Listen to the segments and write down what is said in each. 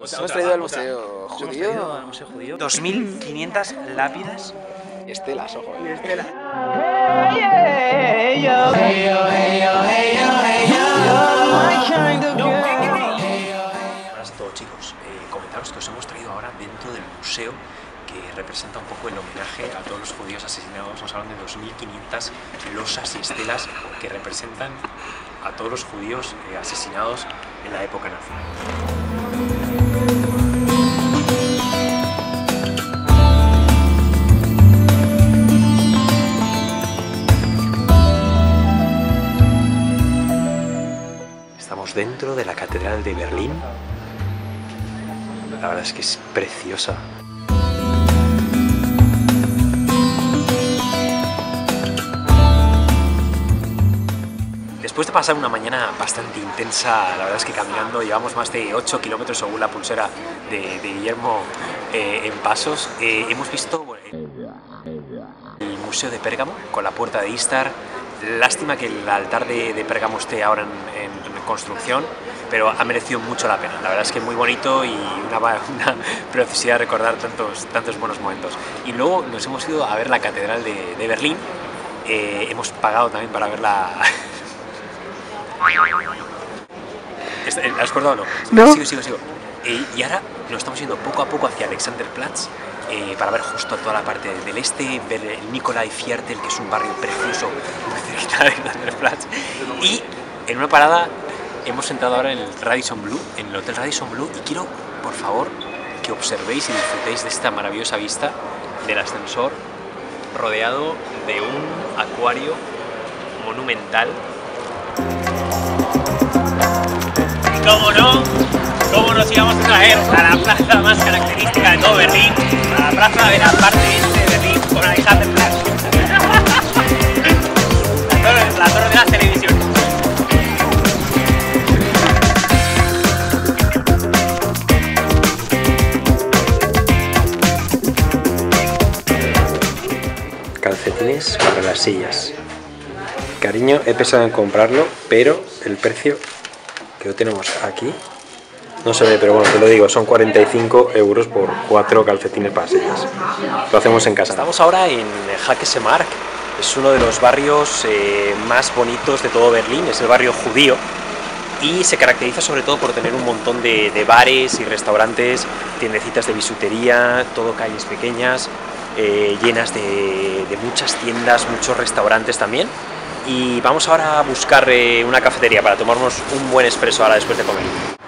Hemos traído al museo judío. Al museo judío. 2500 lápidas. Y estelas, ojo. Y estelas. Buenas a todos, chicos. Comentaros que os hemos traído ahora dentro del museo que representa un poco el homenaje a todos los judíos asesinados. Estamos hablando de 2500 losas y estelas que representan a todos los judíos asesinados en la época nazi. Estamos dentro de la Catedral de Berlín. La verdad es que es preciosa. Después de pasar una mañana bastante intensa, la verdad es que caminando, llevamos más de 8 kilómetros según la pulsera de Guillermo en pasos, hemos visto el Museo de Pérgamo con la puerta de Istar. Lástima que el altar de Pérgamo esté ahora en construcción, pero ha merecido mucho la pena. La verdad es que muy bonito y una preciosidad de recordar tantos buenos momentos. Y luego nos hemos ido a ver la Catedral de Berlín. Hemos pagado también para verla. ¿Has acordado o no? No. Sigo. Y ahora nos estamos yendo poco a poco hacia Alexanderplatz para ver justo toda la parte del este, ver el Nikolai Viertel, que es un barrio precioso muy cerquita de Alexanderplatz. Y en una parada hemos entrado ahora en el Radisson Blu, en el Hotel Radisson Blu, y quiero, por favor, que observéis y disfrutéis de esta maravillosa vista del ascensor rodeado de un acuario monumental. ¿Cómo nos íbamos a traer a la plaza más característica de todo Berlín, a la plaza de la parte este de Berlín, con Alexanderplatz? La torre de las televisiones. Calcetines para las sillas. Cariño, he pensado en comprarlo, pero el precio que lo tenemos aquí no se ve, pero bueno, te lo digo, son 45 € por 4 calcetines para sillas. Lo hacemos en casa. Estamos ahora en Hackesmarkt, es uno de los barrios más bonitos de todo Berlín, es el barrio judío y se caracteriza sobre todo por tener un montón de bares y restaurantes, tiendecitas de bisutería, todo calles pequeñas, llenas de muchas tiendas, muchos restaurantes también. Y vamos ahora a buscar una cafetería para tomarnos un buen espresso ahora después de comer.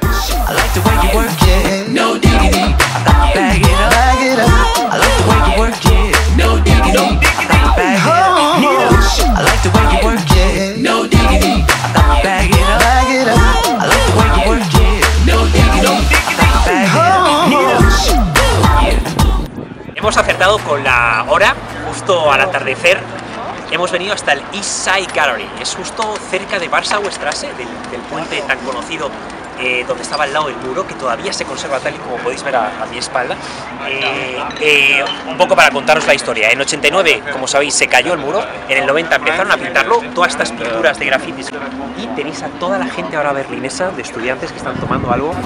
Hemos acertado con la hora, justo al atardecer. Hemos venido hasta el East Side Gallery, es justo cerca de Warschauer Straße, del puente tan conocido donde estaba al lado del muro, que todavía se conserva tal y como podéis ver a mi espalda. Un poco para contaros la historia, en 89, como sabéis, se cayó el muro, en el 90 empezaron a pintarlo, todas estas pinturas de grafitis, y tenéis a toda la gente ahora berlinesa, de estudiantes que están tomando algo.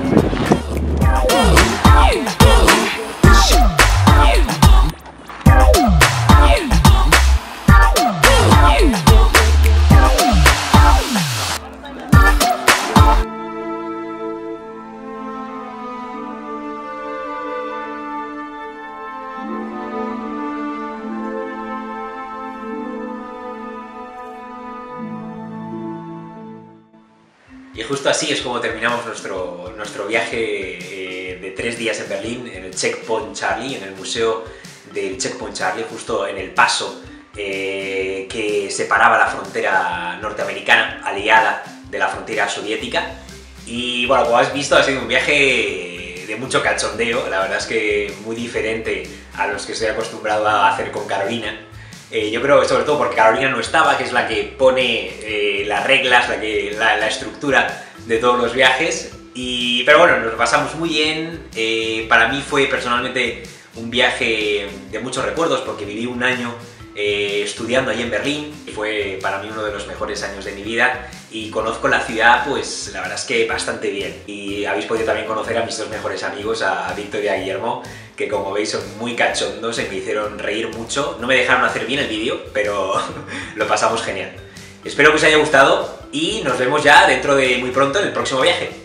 Y justo así es como terminamos nuestro viaje de 3 días en Berlín, en el Checkpoint Charlie, en el museo del Checkpoint Charlie, justo en el paso que separaba la frontera norteamericana aliada de la frontera soviética. Y bueno, como has visto, ha sido un viaje de mucho cachondeo, la verdad es que muy diferente a los que estoy acostumbrado a hacer con Carolina. Yo creo que sobre todo porque Carolina no estaba, que es la que pone las reglas, la estructura de todos los viajes. Pero bueno, nos lo pasamos muy bien. Para mí fue personalmente un viaje de muchos recuerdos porque viví un año estudiando ahí en Berlín. Fue para mí uno de los mejores años de mi vida y conozco la ciudad, pues la verdad es que bastante bien. Y habéis podido también conocer a mis dos mejores amigos, a Víctor y a Guillermo, que como veis son muy cachondos y me hicieron reír mucho. No me dejaron hacer bien el vídeo, pero lo pasamos genial. Espero que os haya gustado y nos vemos ya dentro de muy pronto en el próximo viaje.